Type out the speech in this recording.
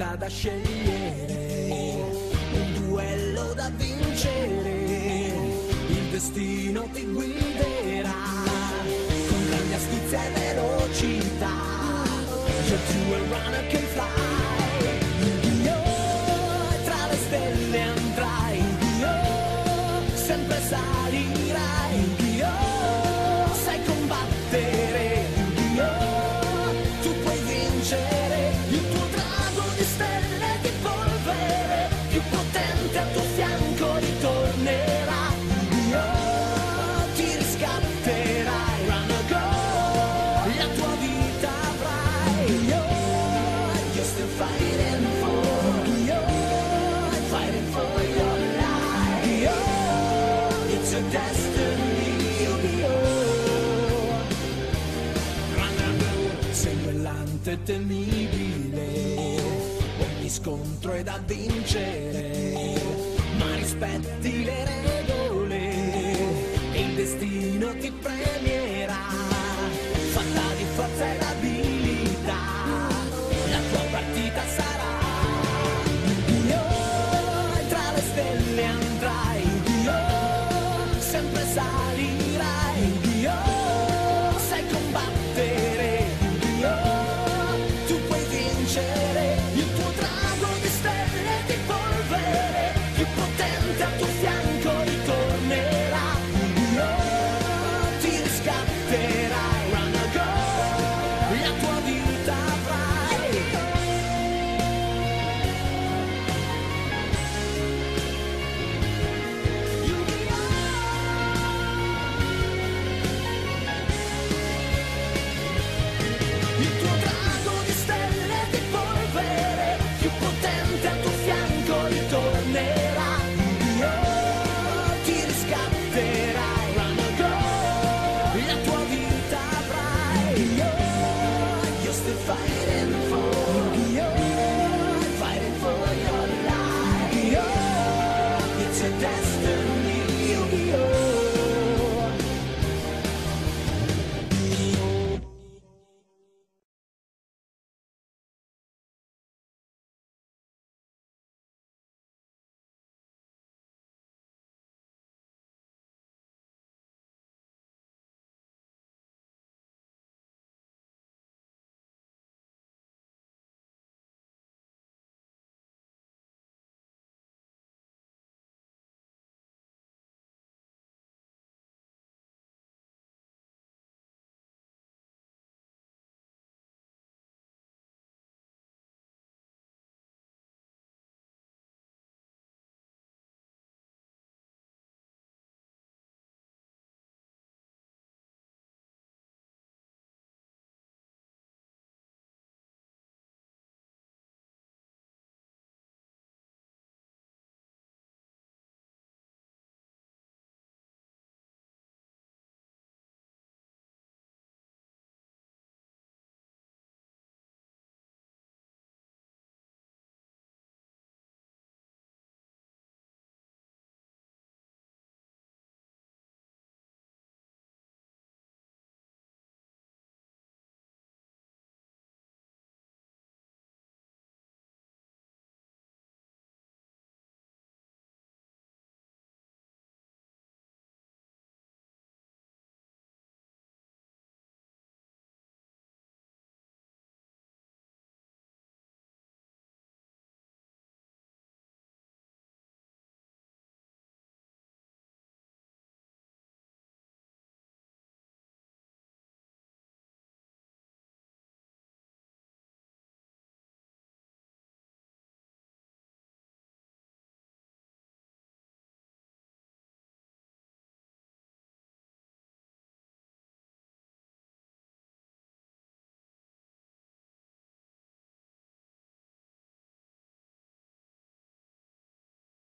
vita da scegliere, un duello da vincere, il destino ti guiderà con grande astuzia e velocità. You're to a runner can fly, Yu-Gi-Oh! Tra le stelle andrai, Yu-Gi-Oh! Sempre salirai, Yu-Gi-Oh! Sai combattere, Yu-Gi-Oh! Tu puoi vincere, il tuo drago di stelle di polvere, più potente al tuo fianco ritornerà, Yu-Gi-Oh! Ti riscatterai, run or go, la tua vita avrai, Yu-Gi-Oh! You're still fighting for, Yu-Gi-Oh! Fighting for your life, Yu-Gi-Oh! It's your destiny, Yu-Gi-Oh! Run or go, sei quell'ante e temibile, ogni scontro è da vincere, ma rispetti le regole e il destino ti premierà.